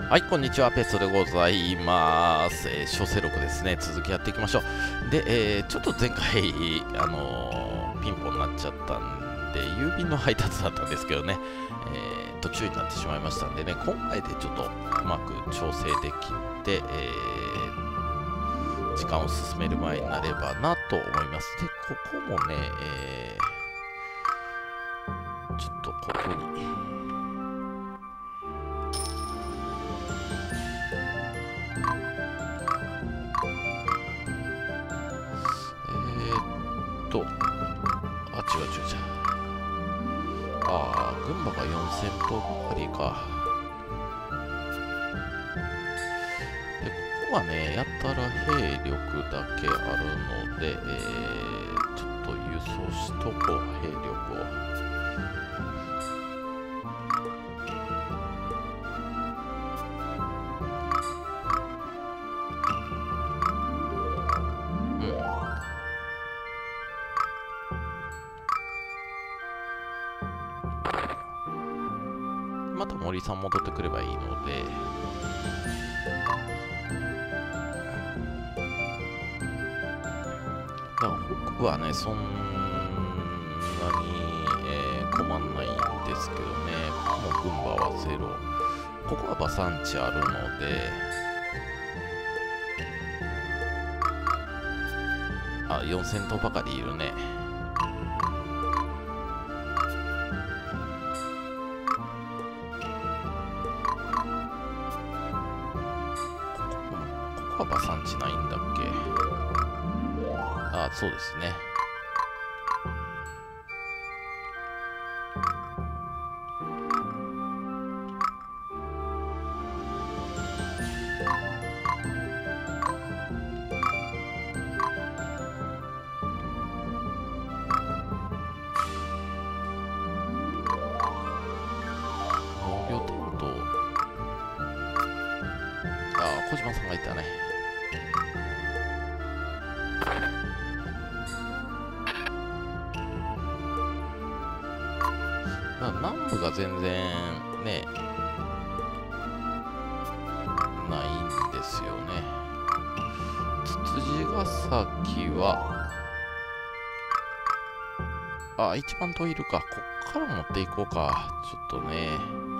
はい、こんにちは、ペストでございます。小生録ですね、続きやっていきましょう。で、ちょっと前回、ピンポンになっちゃったんで、郵便の配達だったんですけどね、途中になってしまいましたんでね、今回でちょっとうまく調整できて、時間を進める前になればなと思います。で、ここもね、ちょっとここに。違う。群馬が4000頭ばかりか。で、ここはね、やたら兵力だけあるので、ちょっと輸送しとこう、兵力を。また森さん戻ってくればいいので、だから北部はね、そんなに、困んないんですけどね、ここも群馬はゼロ。ここは馬産地あるので、4000頭ばかりいるね。ここは馬産地ないんだっけ。そうですね。農業担当。小島さんがいたね。南部が全然ね、ないんですよね。つつじヶ崎は、一番遠いるか。こっから持っていこうか。ちょっとね、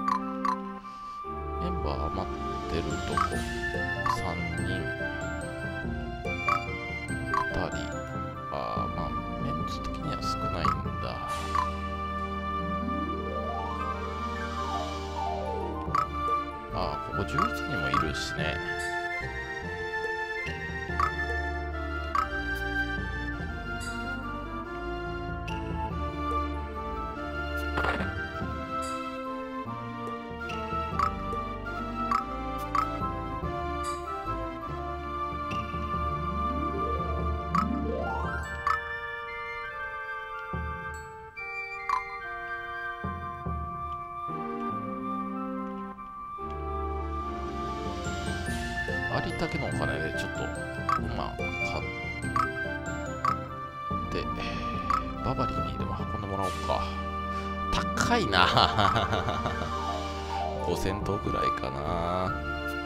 メンバー余ってるとこ、3人、2人。メンツ的には少ないんだ。ここ11人もいるしね。ありったけのお金でちょっと買ってババリーにでも運んでもらおうか。高いな5000頭ぐらいかな。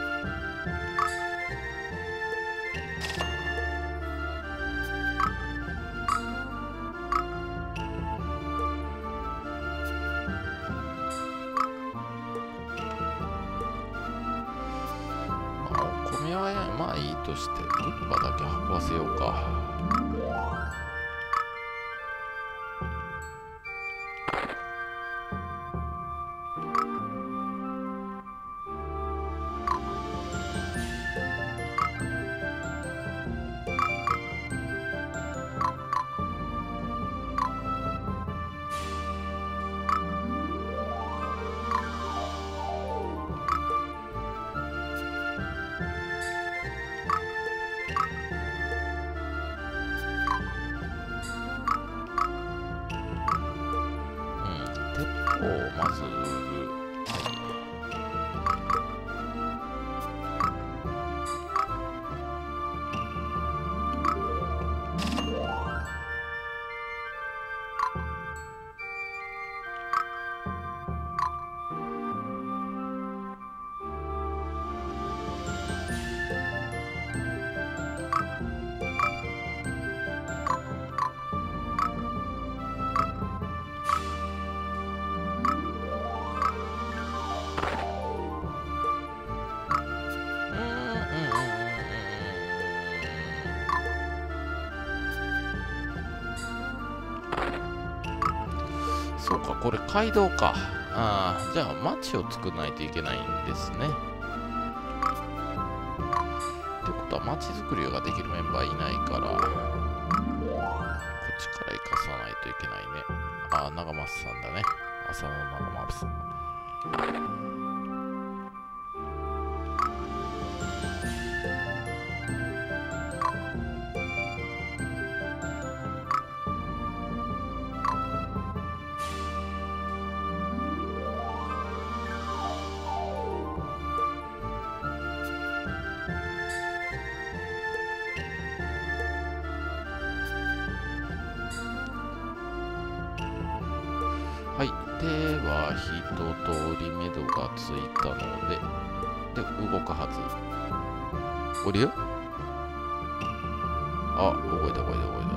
お米はいいとして群馬だけ運ばせようか。 そうか、これ街道か。ああ、じゃあ町を作らないといけないんですね。ってことは町づくりができるメンバーいないから、こっちから行かさないといけないね。ああ、長松さんだね。浅野長松さん。はい。では、一通り目処がついたので、動くはず。降りる？あ、動いた。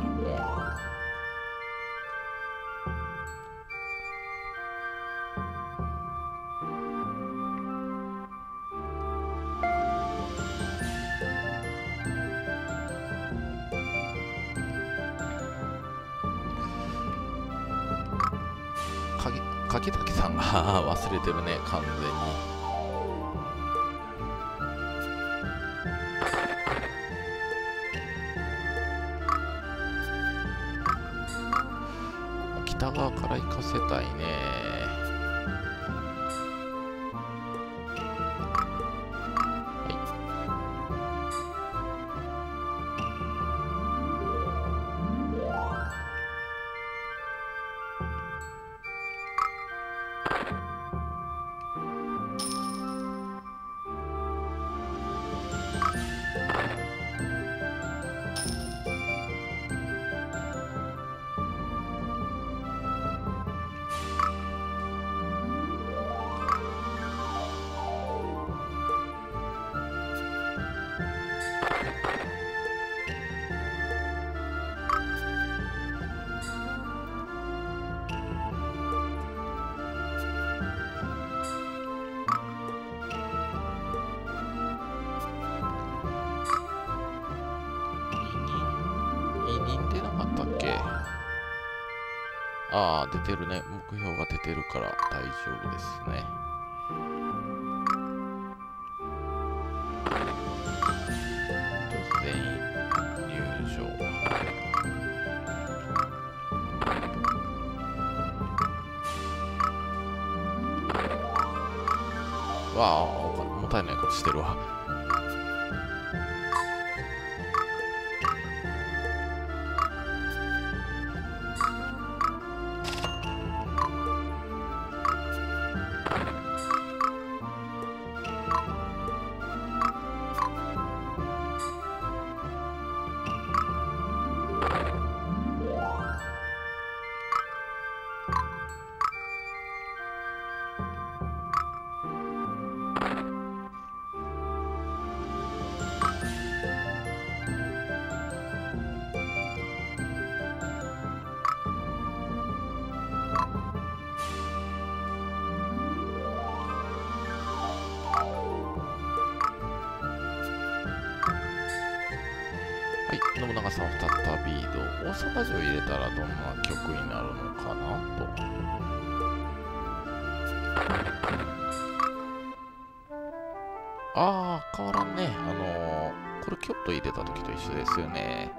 柿崎さんが忘れてるね、完全に。北側から行かせたいね。ああ、出てるね。目標が出てるから大丈夫ですね。全員入場。わあ、もったいないことしてるわ。はい、信長さん再び移動。大阪城入れたらどんな曲になるのかなと。ああ、変わらんね。これ京都入れた時と一緒ですよね。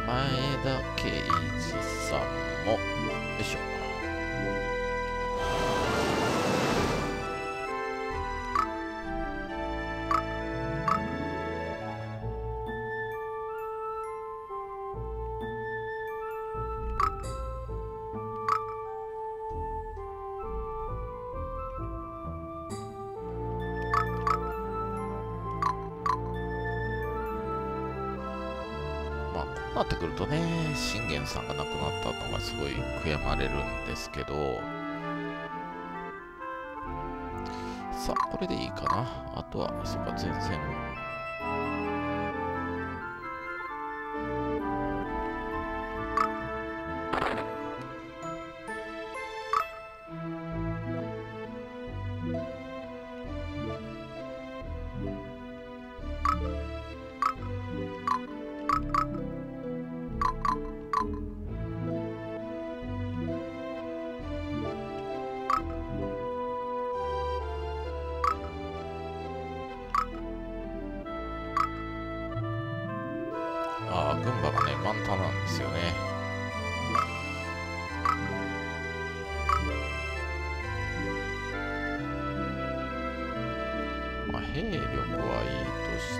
前田圭司さんも、よいしょ。まあ、こうなってくるとね、信玄さんが亡くなったのがすごい悔やまれるんですけど、さあ、これでいいかな。あとは、そうか、前線。ああ、群馬がね、満タンなんですよね。まあ、兵力はいいとして、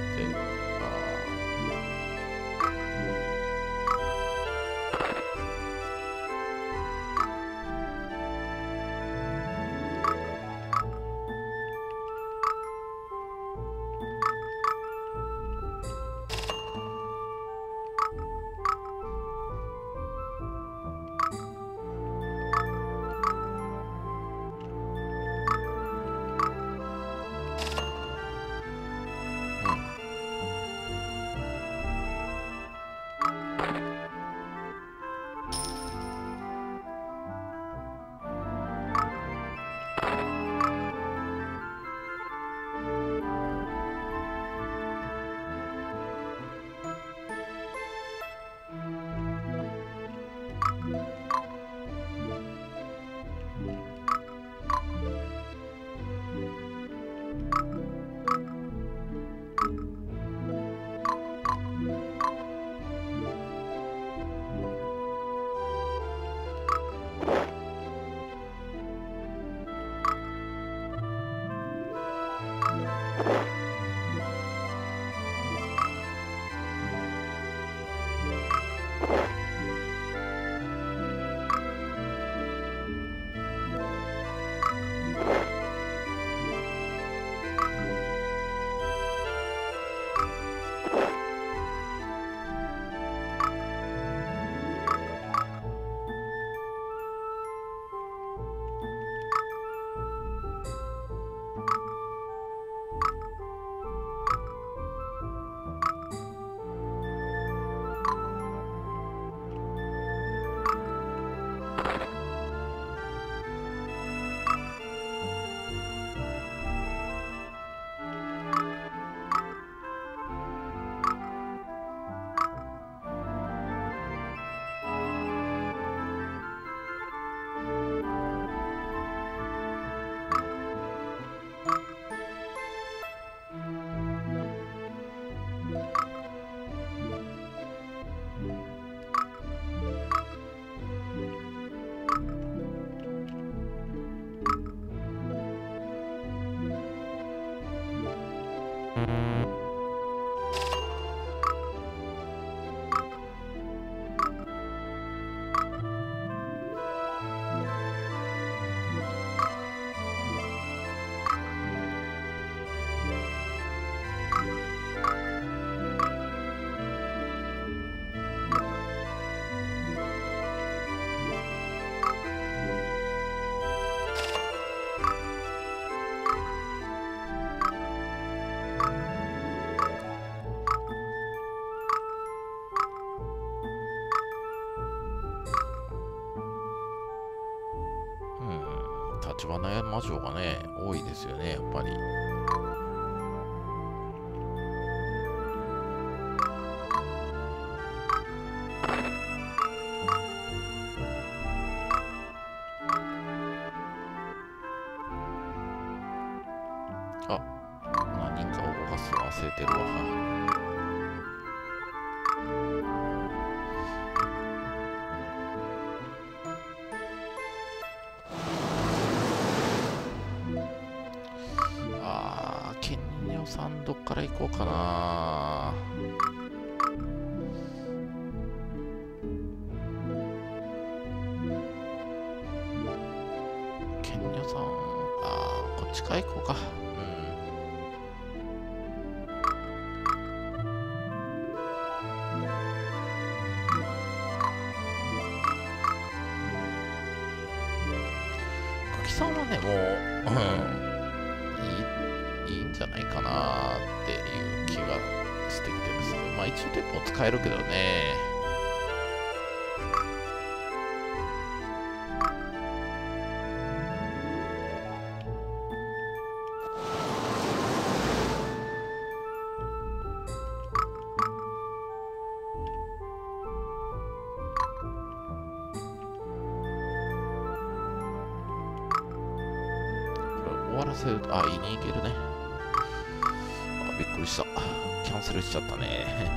立花山城がね、多いですよね、やっぱり。あ、何人か動かすの忘れてるわ。 から行こうかな。ケンニョさん、こっちから行こうか。久喜さんはね、もう、いいんじゃないかなっていう気がしてきてるんですけど、まあ一応鉄砲使えるけどね。終わらせると、言いに行けるね。びっくりした。キャンセルしちゃったね。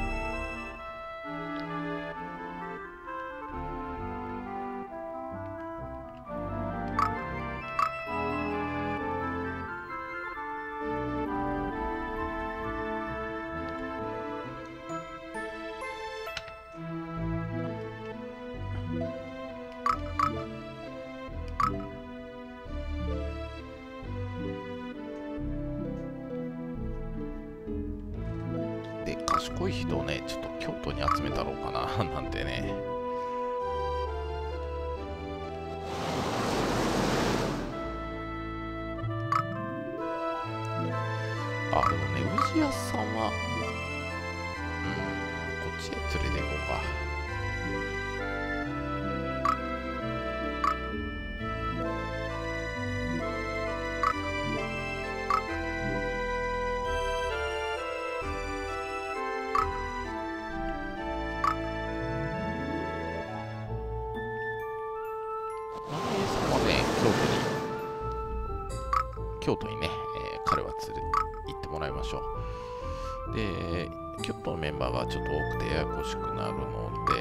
で、賢い人をね、ちょっと京都に集めたろうかな、なんてね。でもね、宇治屋さんは、こっちへ連れて行こうか。京都にね、彼は連れ行ってもらいましょう。で、京都のメンバーがちょっと多くてややこしくなるので、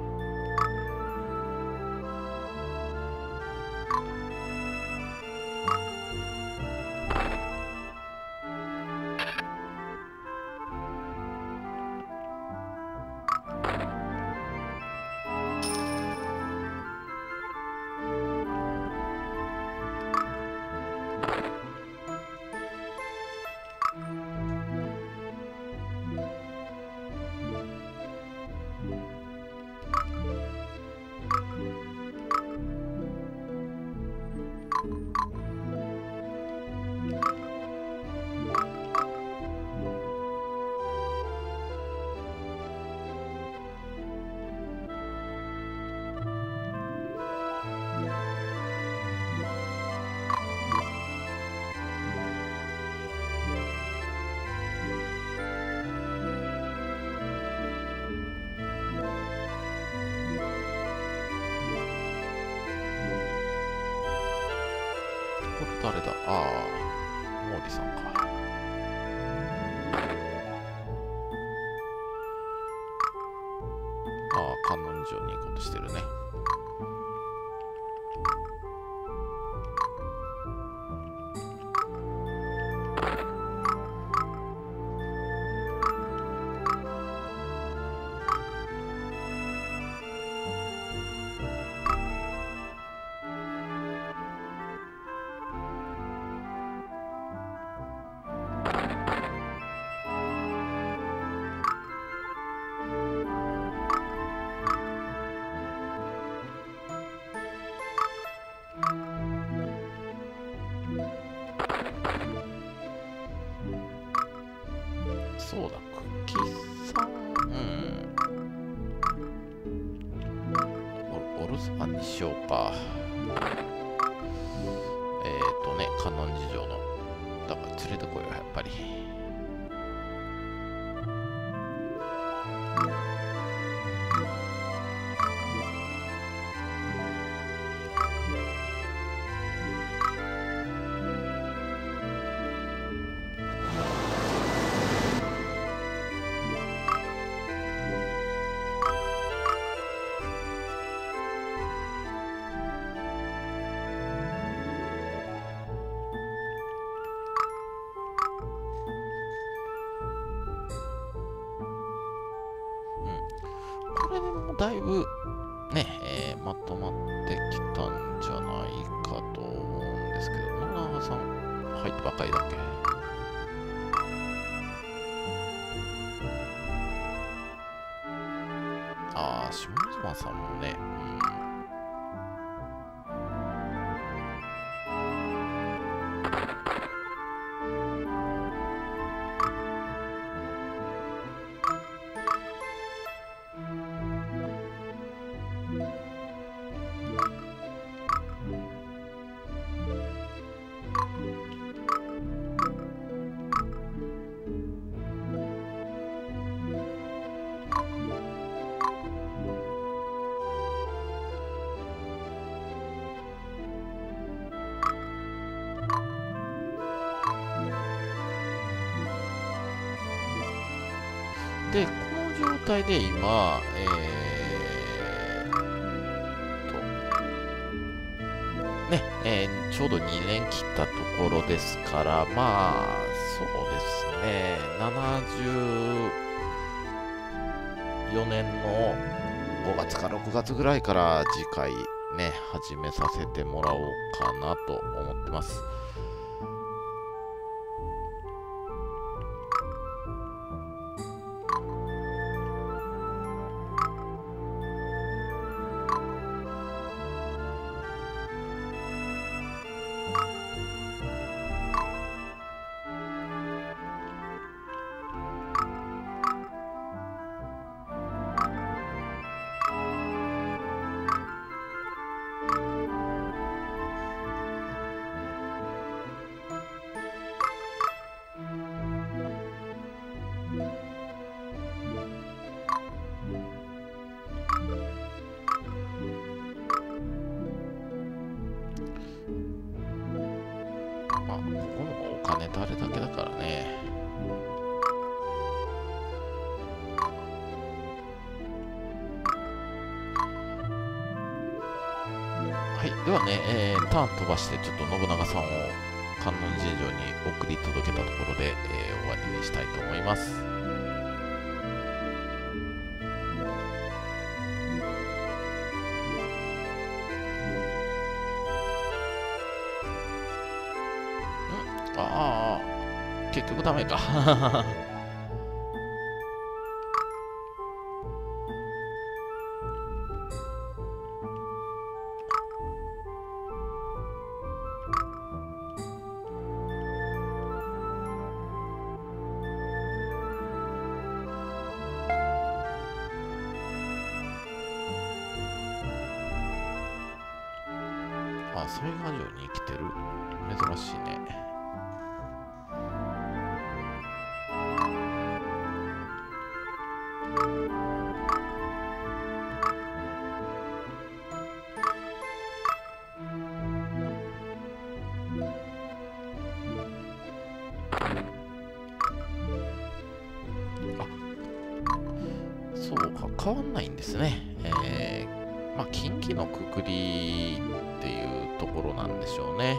これ誰だ？毛利さんか。観音城に行こうとしてるね。そうだ、久喜さん、お留守番にしようか。観音寺城の、だから連れてこよう、やっぱり。 れでもだいぶね、まとまってきたんじゃないかと思うんですけど、野永さん入ってばっかりだっけ？ああ、下妻さんもね、で、この状態で今、ちょうど2年切ったところですから、まあ、そうですね、74年の5月か6月ぐらいから次回ね、始めさせてもらおうかなと思ってます。まあ、ここもお金とあれだけだからね。はい、ではね、ターン飛ばしてちょっと信長さんを観音神社に送り届けたところで、終わりにしたいと思います。ああ、結局ダメか。あ、西賀城に生きてる。珍しいね。そうか、変わんないんですね。まあ、近畿のくくりっていうところなんでしょうね。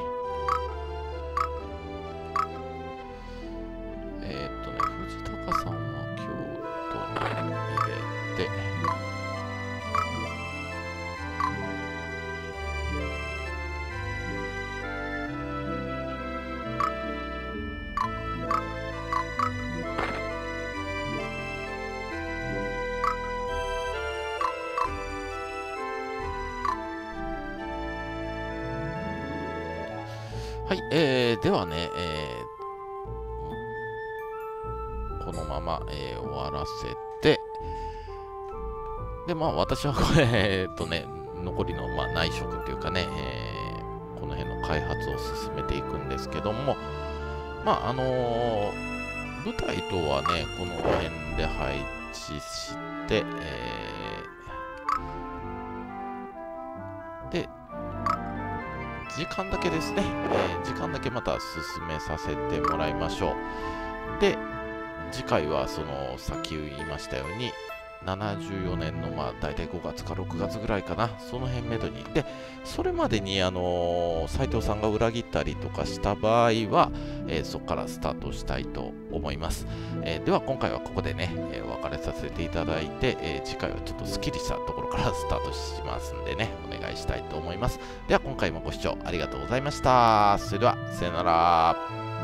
藤高さんは京都に入れて、はい、ではね、このまま、終わらせて、で、まあ、私はこれ、残りの、まあ、内職というかね、この辺の開発を進めていくんですけども、まあ、舞台とはね、この辺で配置して、で、時間だけですね、時間だけまた進めさせてもらいましょう。で、次回はその、さっき言いましたように、 74年の大体5月か6月ぐらいかな、その辺めどに。で、それまでに斉藤さんが裏切ったりとかした場合は、そこからスタートしたいと思います。では今回はここでね、お別れさせていただいて、次回はちょっとスッキリしたところからスタートしますんでね、お願いしたいと思います。では今回もご視聴ありがとうございました。それでは、さよなら。